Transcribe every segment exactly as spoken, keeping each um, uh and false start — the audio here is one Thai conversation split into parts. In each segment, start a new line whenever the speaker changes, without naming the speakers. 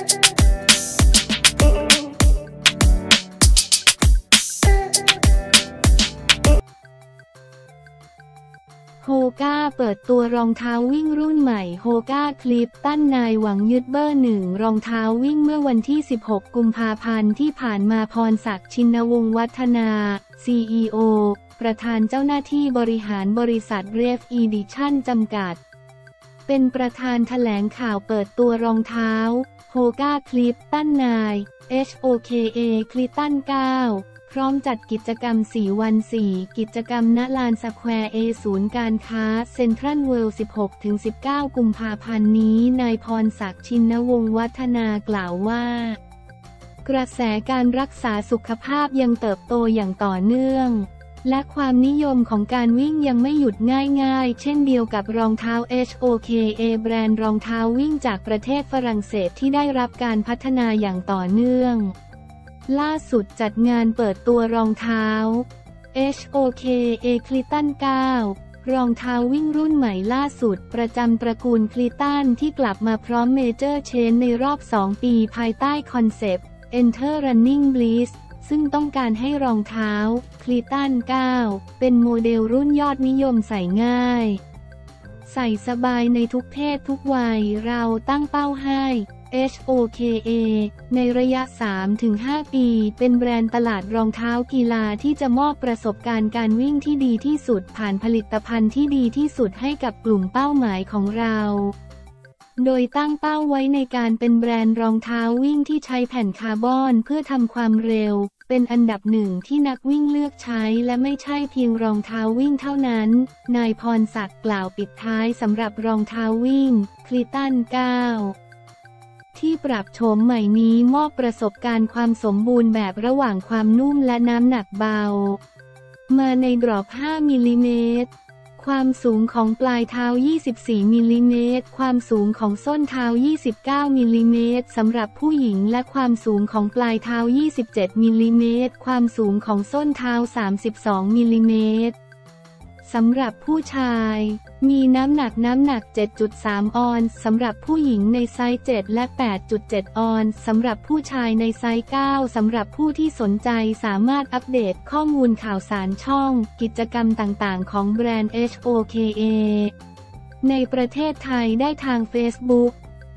โฮก้าเปิดตัวรองเท้าวิ่งรุ่นใหม่โฮก้าคลิปตั้นนายหวังยึดเบอร์หนึ่งรองเท้าวิ่งเมื่อวันที่สิบหกกุมภาพันธ์ที่ผ่านมาพรศักดิ์ชินวงศ์วัฒนา ซี อี โอ ประธานเจ้าหน้าที่บริหารบริษัท เรฟ อีดิชั่น จำกัดเป็นประธานแถลงข่าวเปิดตัวรองเท้าโฮก้าคลิปตั้นนาย เอช โอ เค เอ คลิตันเก้าพร้อมจัดกิจกรรมสี่วันสี่กิจกรรมณลานสแควร์เอศูนย์การค้าเซ็นทรัลเวิลด์ สิบหกถึงสิบเก้า กุมภาพันธ์นี้นายพรศักดิ์ชินวงศ์วัฒนากล่าวว่ากระแสการรักษาสุขภาพยังเติบโตอย่างต่อเนื่องและความนิยมของการวิ่งยังไม่หยุดง่ายๆเช่นเดียวกับรองเท้า เอช โอ เค เอ แบรนด์รองเท้าวิ่งจากประเทศฝรั่งเศสที่ได้รับการพัฒนาอย่างต่อเนื่องล่าสุดจัดงานเปิดตัวรองเท้า เอช โอ เค เอ คลิตันเก้ารองเท้าวิ่งรุ่นใหม่ล่าสุดประจำตระกูลคลิตันที่กลับมาพร้อมเมเจอร์เชนในรอบสองปีภายใต้คอนเซปต์ Enter Running Bliss ซึ่งต้องการให้รองเท้าคลิตันเก้าเป็นโมเดลรุ่นยอดนิยมใส่ง่ายใส่สบายในทุกเพศทุกวัยเราตั้งเป้าให้ เอช โอ เค เอ ในระยะ สามถึงห้า ปีเป็นแบรนด์ตลาดรองเท้ากีฬาที่จะมอบประสบการณ์การวิ่งที่ดีที่สุดผ่านผลิตภัณฑ์ที่ดีที่สุดให้กับกลุ่มเป้าหมายของเราโดยตั้งเป้าไว้ในการเป็นแบรนด์รองเท้าวิ่งที่ใช้แผ่นคาร์บอนเพื่อทำความเร็วเป็นอันดับหนึ่งที่นักวิ่งเลือกใช้และไม่ใช่เพียงรองเท้าวิ่งเท่านั้นนายพรศักดิ์กล่าวปิดท้ายสำหรับรองเท้าวิ่งคลิตันเก้าที่ปรับโฉมใหม่นี้มอบประสบการณ์ความสมบูรณ์แบบระหว่างความนุ่มและน้ำหนักเบามาในกรอบห้ามิลลิเมตรความสูงของปลายเท้ายี่สิบสี่มิลลิเมตรความสูงของส้นเท้ายี่สิบเก้ามิลลิเมตรสำหรับผู้หญิงและความสูงของปลายเท้ายี่สิบเจ็ดมิลลิเมตรความสูงของส้นเท้าสามสิบสองมิลลิเมตรสำหรับผู้ชายมีน้ำหนักน้ำหนัก เจ็ดจุดสาม ออนซ์สำหรับผู้หญิงในไซส์ เจ็ด และ แปดจุดเจ็ด ออนซ์สำหรับผู้ชายในไซส์ เก้า สำหรับผู้ที่สนใจสามารถอัปเดตข้อมูลข่าวสารช่องกิจกรรมต่างๆของแบรนด์ เอช โอ เค เอ ในประเทศไทยได้ทาง Facebook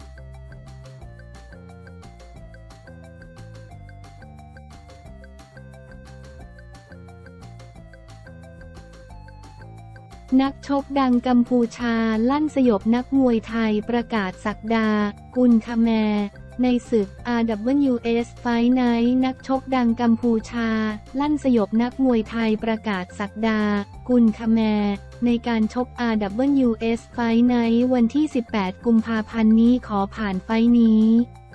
นักชกดังกัมพูชาลั่นสยบนักมวยไทยประกาศศักดากุลคแมในศึก อาร์ ดับเบิลยู เอส Fight Night นักชกดังกัมพูชาลั่นสยบนักมวยไทยประกาศศักดากุลคแมในการชก อาร์ ดับเบิลยู เอส Fight Night วันที่สิบแปดกุมภาพันธ์นี้ขอผ่านไฟท์นี้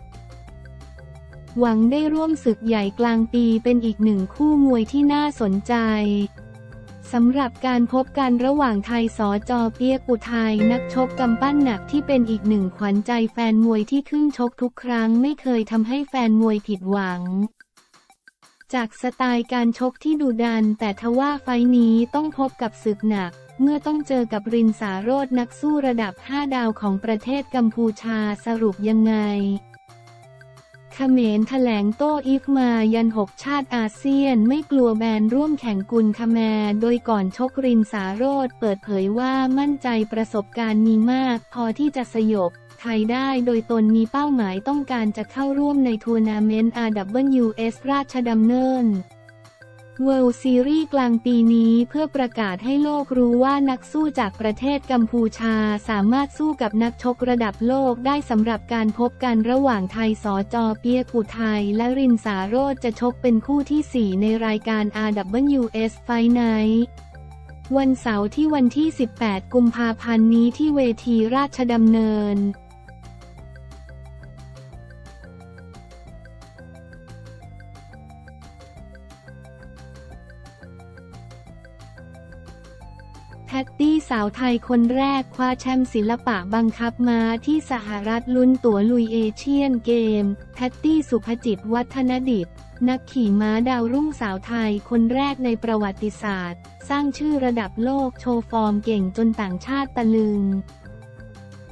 หวังได้ร่วมศึกใหญ่กลางปีเป็นอีกหนึ่งคู่มวยที่น่าสนใจสำหรับการพบกันระหว่างไทยสจ.เปียกอุทัยนักชกกำปั้นหนักที่เป็นอีกหนึ่งขวัญใจแฟนมวยที่ขึ้นชกทุกครั้งไม่เคยทำให้แฟนมวยผิดหวังจากสไตล์การชกที่ดุดันแต่ทว่าไฟท์นี้ต้องพบกับศึกหนักเมื่อต้องเจอกับรินสาโรจน์นักสู้ระดับห้าดาวของประเทศกัมพูชาสรุปยังไงเขมรแถลงโต้อิฟมายันหกชาติอาเซียนไม่กลัวแบนร่วมแข่งกุลคแมโดยก่อนชกรินสาโรจน์เปิดเผยว่ามั่นใจประสบการณ์มีมากพอที่จะสยบไทยได้โดยตนมีเป้าหมายต้องการจะเข้าร่วมในทัวร์นาเมนต์ อาร์ ดับเบิลยู เอส ราชดำเนินเวิลด์ซีรีส์กลางปีนี้เพื่อประกาศให้โลกรู้ว่านักสู้จากประเทศกัมพูชาสามารถสู้กับนักชกระดับโลกได้สำหรับการพบกันระหว่างไทยสจ.เปียกอุทัยและรินสาโรจน์จะชกเป็นคู่ที่สี่ในรายการ อาร์ ดับเบิลยู เอส Fight Night วันเสาร์ที่วันที่สิบแปดกุมภาพันธ์นี้ที่เวทีราชดำเนินแพตตี้สาวไทยคนแรกคว้าแชมป์ศิลปะบังคับม้าที่สหรัฐลุ้นตั๋วลุยเอเชียนเกมแพตตี้สุภจิตวัฒนดิษฐ์นักขี่ม้าดาวรุ่งสาวไทยคนแรกในประวัติศาสตร์สร้างชื่อระดับโลกโชว์ฟอร์มเก่งจนต่างชาติตะลึงค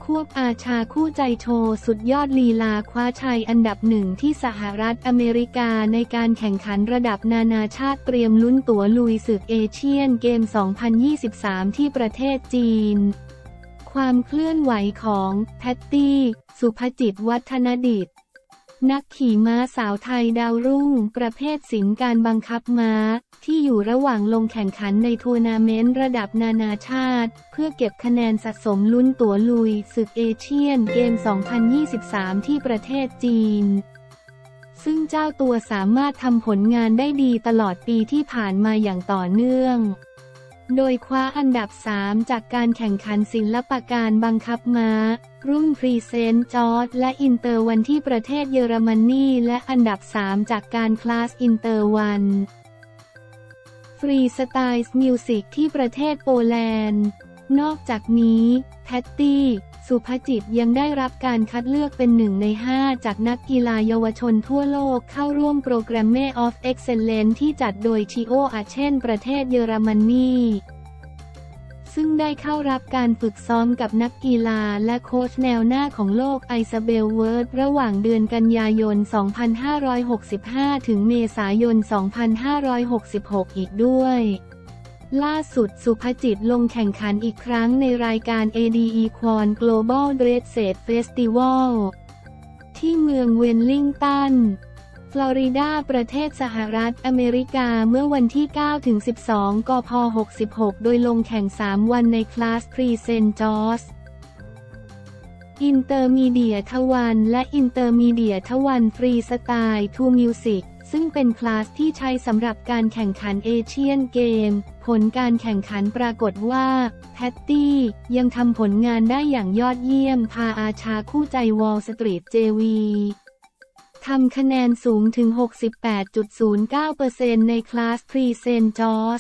ควบอาชาคู่ใจโชว์สุดยอดลีลาคว้าชัยอันดับหนึ่งที่สหรัฐอเมริกาในการแข่งขันระดับนานาชาติเตรียมลุ้นตั๋วลุยศึกเอเชียนเกม สองพันยี่สิบสาม ที่ประเทศจีนความเคลื่อนไหวของแพตตี้ สุภจิต วัฒนดิษฐ์นักขี่ม้าสาวไทยดาวรุ่งประเภทศิลป์การบังคับม้าที่อยู่ระหว่างลงแข่งขันในทัวร์นาเมนต์ระดับนานาชาติเพื่อเก็บคะแนนสะสมลุ้นตั๋วลุยศึกเอเชียนเกม สองพันยี่สิบสาม ที่ประเทศจีนซึ่งเจ้าตัวสามารถทำผลงานได้ดีตลอดปีที่ผ่านมาอย่างต่อเนื่องโดยคว้าอันดับสามจากการแข่งขันศิลปการบังคับม้ารุ่นพรีเซนต์จอร์จและอินเตอร์วันที่ประเทศเยอรมนีและอันดับสามจากการคลาสอินเตอร์วันฟรีสไตล์มิวสิกที่ประเทศโปแลนด์นอกจากนี้แพตตี้ สุภจิตยังได้รับการคัดเลือกเป็นหนึ่งในห้าจากนักกีฬาเยาวชนทั่วโลกเข้าร่วมโปรแกรม Maze of Excellence ที่จัดโดยชิโออาเช่นประเทศเยอรมนีซึ่งได้เข้ารับการฝึกซ้อมกับนักกีฬาและโค้ชแนวหน้าของโลกไอซาเบลเวิร์ดระหว่างเดือนกันยายน สองพันห้าร้อยหกสิบห้า ถึงเมษายน สองพันห้าร้อยหกสิบหก อีกด้วยล่าสุดสุภจิตลงแข่งขันอีกครั้งในรายการ เอ ดี อี Quad Global Dressage Festival ที่เมืองเวลลิงตันฟลอริดาประเทศสหรัฐอเมริกาเมื่อวันที่ เก้าถึงสิบสอง กพ หกสิบหก โดยลงแข่ง สาม วันในคลาสพรีเซนต์จอร์จอินเตอร์มีเดียทวันและอินเตอร์มีเดียทวันฟรีสไตล์ทูมิวสิกซึ่งเป็นคลาสที่ใช้สำหรับการแข่งขันเอเชียนเกมผลการแข่งขันปรากฏว่าแพตตี้ยังทำผลงานได้อย่างยอดเยี่ยมพาอาชาคู่ใจวอลสตรีทเจวีทำคะแนนสูงถึง หกสิบแปดจุดศูนย์เก้าเปอร์เซ็นต์ ในคลาสพรีเซนต์จอร์จ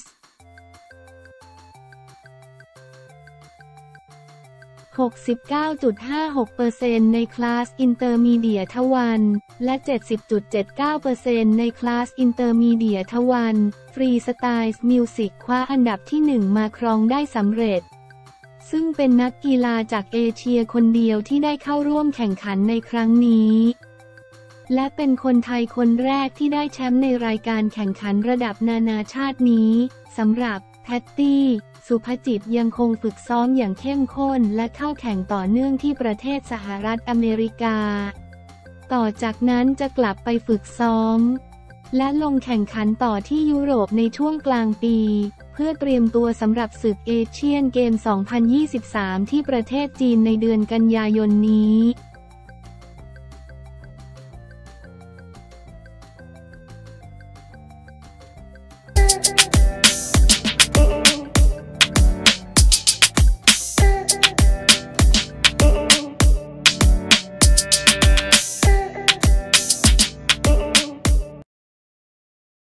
หกสิบเก้าจุดห้าหกเปอร์เซ็นต์ ในคลาสอินเตอร์มีเดียทวันและ เจ็ดสิบจุดเจ็ดเก้าเปอร์เซ็นต์ ในคลาสอินเตอร์มีเดียทวันฟรีสไตล์มิวสิกคว้าอันดับที่หนึ่งมาครองได้สำเร็จซึ่งเป็นนักกีฬาจากเอเชียคนเดียวที่ได้เข้าร่วมแข่งขันในครั้งนี้และเป็นคนไทยคนแรกที่ได้แชมป์ในรายการแข่งขันระดับนานาชาตินี้สำหรับแพตตี้สุภจิตยังคงฝึกซ้อมอย่างเข้มข้นและเข้าแข่งต่อเนื่องที่ประเทศสหรัฐอเมริกาต่อจากนั้นจะกลับไปฝึกซ้อมและลงแข่งขันต่อที่ยุโรปในช่วงกลางปีเพื่อเตรียมตัวสำหรับศึกเอเชียนเกม สองพันยี่สิบสาม ที่ประเทศจีนในเดือนกันยายนนี้